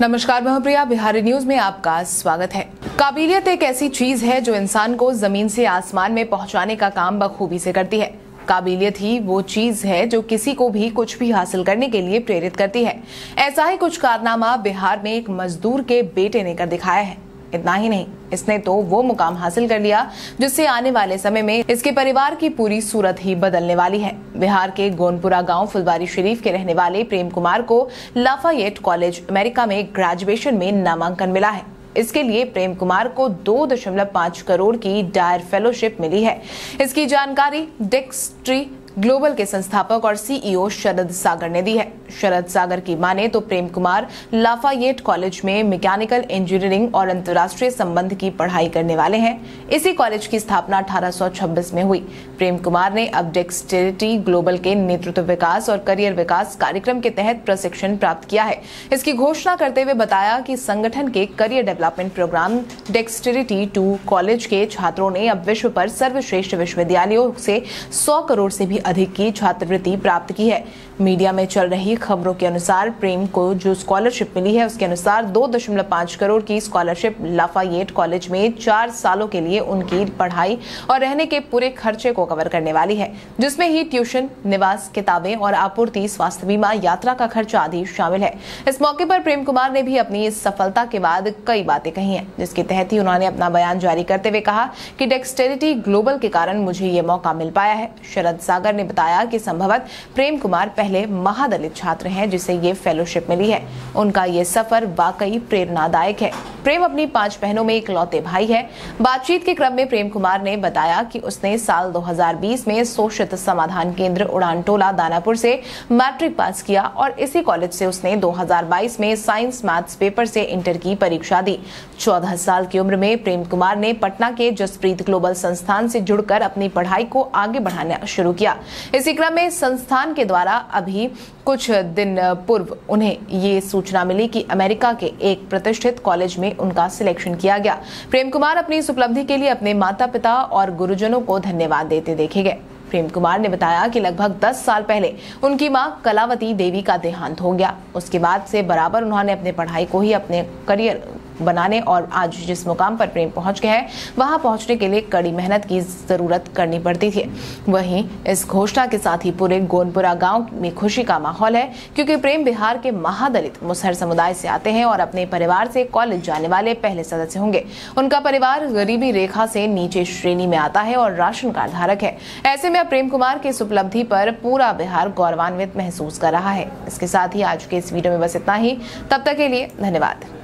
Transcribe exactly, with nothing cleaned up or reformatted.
नमस्कार, मैं प्रिया। बिहारी न्यूज में आपका स्वागत है। काबिलियत एक ऐसी चीज है जो इंसान को जमीन से आसमान में पहुंचाने का काम बखूबी से करती है। काबिलियत ही वो चीज है जो किसी को भी कुछ भी हासिल करने के लिए प्रेरित करती है। ऐसा ही कुछ कारनामा बिहार में एक मजदूर के बेटे ने कर दिखाया है। इतना ही नहीं, इसने तो वो मुकाम हासिल कर लिया जिससे आने वाले समय में इसके परिवार की पूरी सूरत ही बदलने वाली है। बिहार के गोनपुरा गांव फुलवारी शरीफ के रहने वाले प्रेम कुमार को लाफायेट कॉलेज अमेरिका में ग्रेजुएशन में नामांकन मिला है। इसके लिए प्रेम कुमार को दो दशमलव पाँच करोड़ की डायर फेलोशिप मिली है। इसकी जानकारी डेक्सट्री ग्लोबल के संस्थापक और सीईओ शरद सागर ने दी है। शरद सागर की माने तो प्रेम कुमार लाफायेट कॉलेज में मैकेनिकल इंजीनियरिंग और अंतर्राष्ट्रीय संबंध की पढ़ाई करने वाले हैं। इसी कॉलेज की स्थापना अठारह सौ छब्बीस में हुई। प्रेम कुमार ने अब डेक्सटेरिटी ग्लोबल के नेतृत्व विकास और करियर विकास कार्यक्रम के तहत प्रशिक्षण प्राप्त किया है। इसकी घोषणा करते हुए बताया कि संगठन के career development programme dexterity to college के छात्रों ने अब विश्व पर सर्वश्रेष्ठ विश्वविद्यालयों से सौ करोड़ से भी अधिक की छात्रवृत्ति प्राप्त की है। मीडिया में चल रही खबरों के अनुसार प्रेम को जो स्कॉलरशिप मिली है उसके अनुसार दो दशमलव पाँच करोड़ की स्कॉलरशिप लाफायेट कॉलेज में चार सालों के लिए उनकी पढ़ाई और रहने के पूरे खर्चे को कवर करने वाली है, जिसमें ही ट्यूशन, निवास, किताबें और आपूर्ति, स्वास्थ्य बीमा, यात्रा का खर्चा आदि शामिल है। इस मौके पर प्रेम कुमार ने भी अपनी इस सफलता के बाद कई बातें कही हैं, जिसके तहत ही उन्होंने अपना बयान जारी करते हुए कहा कि डेक्सटेरिटी ग्लोबल के कारण मुझे ये मौका मिल पाया है। शरद सागर ने बताया कि संभवतः प्रेम कुमार पहले महादलित छात्र हैं जिसे ये फेलोशिप मिली है। उनका ये सफर वाकई प्रेरणादायक है। प्रेम अपनी पांच बहनों में इकलौते भाई है। बातचीत के क्रम में प्रेम कुमार ने बताया कि उसने साल दो हज़ार बीस में शोषित समाधान केंद्र उड़ान टोला दानापुर से मैट्रिक पास किया और इसी कॉलेज से उसने दो हज़ार बाईस में साइंस मैथ्स पेपर से इंटर की परीक्षा दी। चौदह साल की उम्र में प्रेम कुमार ने पटना के जसप्रीत ग्लोबल संस्थान से जुड़कर अपनी पढ़ाई को आगे बढ़ाना शुरू किया। इसी क्रम में संस्थान के द्वारा अभी कुछ दिन पूर्व उन्हें ये सूचना मिली कि अमेरिका के एक प्रतिष्ठित कॉलेज में उनका सिलेक्शन किया गया। प्रेम कुमार अपनी इस उपलब्धि के लिए अपने माता पिता और गुरुजनों को धन्यवाद देते देखे गए। प्रेम कुमार ने बताया कि लगभग दस साल पहले उनकी मां कलावती देवी का देहांत हो गया। उसके बाद से बराबर उन्होंने अपने पढ़ाई को ही अपने करियर बनाने और आज जिस मुकाम पर प्रेम पहुंच गए हैं वहां पहुंचने के लिए कड़ी मेहनत की जरूरत करनी पड़ती थी। वहीं इस घोषणा के साथ ही पूरे गोनपुरा गांव में खुशी का माहौल है, क्योंकि प्रेम बिहार के महादलित मुसहर समुदाय से आते हैं और अपने परिवार से कॉलेज जाने वाले पहले सदस्य होंगे। उनका परिवार गरीबी रेखा से नीचे श्रेणी में आता है और राशन कार्ड धारक है। ऐसे में प्रेम कुमार की इस उपलब्धि पर पूरा बिहार गौरवान्वित महसूस कर रहा है। इसके साथ ही आज के इस वीडियो में बस इतना ही। तब तक के लिए धन्यवाद।